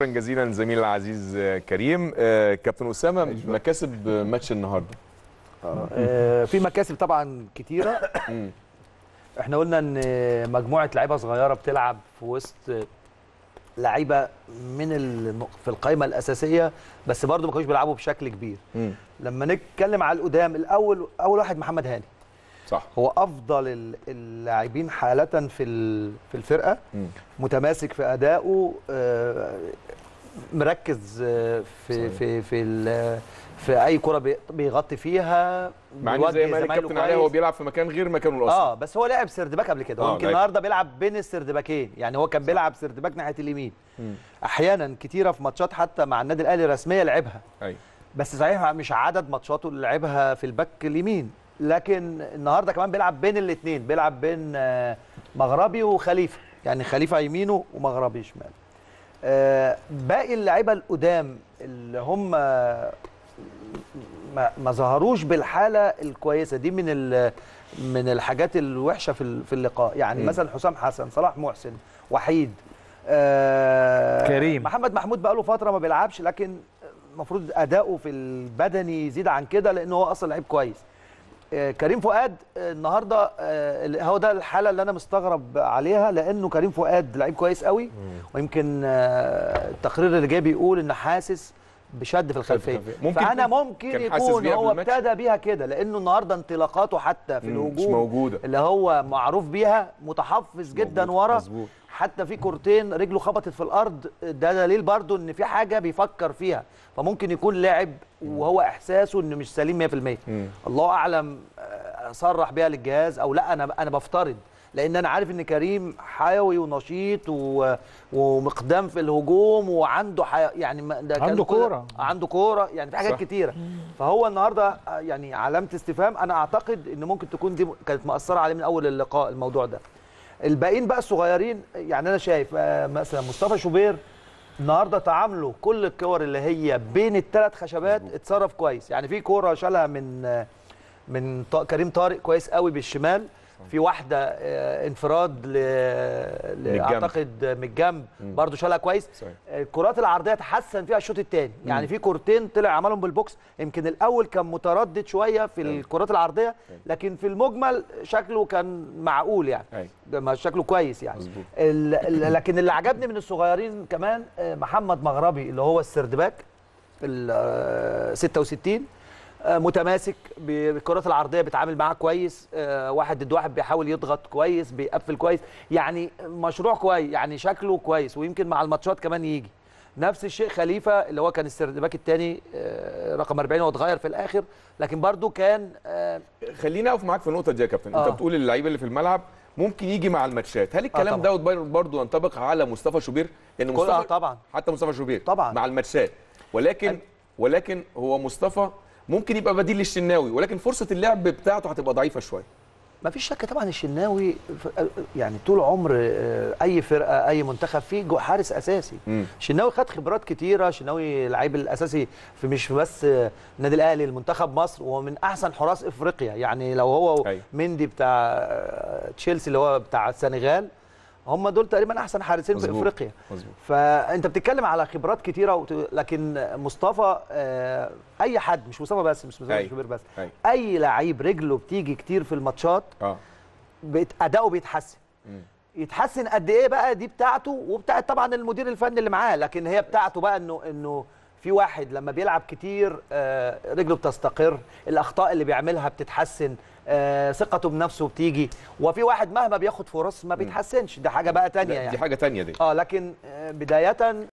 شكرا جزيلا زميلي العزيز كريم. كابتن اسامه، مكاسب ماتش النهارده. في مكاسب طبعا كتيره. احنا قلنا ان مجموعه لعيبه صغيره بتلعب في وسط لعيبه في القائمه الاساسيه، بس برضو ما كانوش بيلعبوا بشكل كبير. لما نتكلم على القدام، اول واحد محمد هاني، صح، هو افضل اللاعبين حاله في الفرقه. متماسك في ادائه، مركز في اي كره بيغطي فيها، مع ان زي ما قال الكابتن عليه هو بيلعب في مكان غير مكانه الاصلي. بس هو لعب سردباك قبل كده، ويمكن النهارده بيلعب بين السردباكين، يعني هو كان بيلعب سردباك ناحيه اليمين. احيانا كتيره في ماتشات حتى مع النادي الاهلي رسميه لعبها. بس صحيح مش عدد ماتشاته اللي لعبها في الباك اليمين، لكن النهارده كمان بيلعب بين الاثنين، بيلعب بين مغربي وخليفه، يعني خليفه يمينه ومغربي شمال. باقي اللعيبه القدام اللي هم ما ظهروش بالحاله الكويسه دي، من الحاجات الوحشه في اللقاء، يعني مثلا حسام حسن، صلاح محسن، وحيد، كريم، محمد محمود بقى له فتره ما بيلعبش، لكن المفروض اداؤه في البدني يزيد عن كده لانه هو اصلا لعيب كويس. كريم فؤاد النهارده هو ده الحاله اللي انا مستغرب عليها، لانه كريم فؤاد لعيب كويس قوي، ويمكن التقرير اللي جاي بيقول ان حاسس بشد في الخلفيه، فانا ممكن يكون هو ابتدى بيها كده، لانه النهارده انطلاقاته حتى في الهجوم مش موجوده، اللي هو معروف بيها، متحفظ جدا ورا. مظبوط. حتى في كورتين رجله خبطت في الارض، ده دليل برضو ان في حاجه بيفكر فيها، فممكن يكون لاعب وهو احساسه انه مش سليم 100%. الله اعلم صرح بيها للجهاز او لا، انا بفترض، لان انا عارف ان كريم حيوي ونشيط ومقدام في الهجوم، وعنده يعني ده عنده كوره يعني في حاجات كتيره. فهو النهارده يعني علامه استفهام. انا اعتقد ان ممكن تكون دي كانت مأثره عليه من اول اللقاء الموضوع ده. الباقيين بقى الصغيرين، يعني انا شايف مثلا مصطفى شوبير النهارده تعامله كل الكور اللي هي بين الثلاث خشبات اتصرف كويس، يعني في كوره شالها من كريم طارق كويس قوي بالشمال، في واحده انفراد اعتقد من الجنب برضه شالها كويس. الكرات العرضيه تحسن فيها الشوط الثاني، يعني في كورتين طلع عملهم بالبوكس، يمكن الاول كان متردد شويه في الكرات العرضيه، لكن في المجمل شكله كان معقول، يعني شكله كويس يعني. لكن اللي عجبني من الصغيرين كمان محمد مغربي اللي هو السردباك ال 66، متماسك بالكرات العرضيه، بيتعامل معاها كويس، واحد ضد واحد بيحاول يضغط كويس، بيقفل كويس، يعني مشروع كويس، يعني شكله كويس، ويمكن مع الماتشات كمان يجي. نفس الشيء خليفه اللي هو كان السردباك الثاني رقم 40، هو اتغير في الاخر لكن برضو كان خليني اقف معاك في النقطه دي يا كابتن. انت بتقول اللعيبه اللي في الملعب ممكن يجي مع الماتشات، هل الكلام دوت برضو ينطبق على مصطفى شوبير؟ لان مصطفى طبعا، حتى مصطفى شوبير طبعا مع الماتشات، ولكن هو مصطفى ممكن يبقى بديل للشناوي، ولكن فرصه اللعب بتاعته هتبقى ضعيفه شويه. ما فيش شك طبعا، الشناوي يعني طول عمر اي فرقه اي منتخب فيه حارس اساسي. الشناوي خد خبرات كتيره، الشناوي لعيب الاساسي في مش بس النادي الاهلي، المنتخب مصر، وهو من احسن حراس افريقيا، يعني لو هو مندي بتاع تشيلسي اللي هو بتاع السنغال، هم دول تقريبا احسن حارسين في افريقيا. فانت بتتكلم على خبرات كتيره، لكن مصطفى اي حد، مش مصطفى بس، مش مصطفى شوبير بس، اي لعيب رجله بتيجي كتير في الماتشات اداؤه بيتحسن. يتحسن قد ايه بقى؟ دي بتاعته وبتاعت طبعا المدير الفني اللي معاه، لكن هي بتاعته بقى انه في واحد لما بيلعب كتير رجله بتستقر، الاخطاء اللي بيعملها بتتحسن، ثقته بنفسه بتيجي، وفي واحد مهما بياخد فرص ما بيتحسنش، ده حاجه بقى تانية، يعني دي حاجه تانية دي. لكن بدايه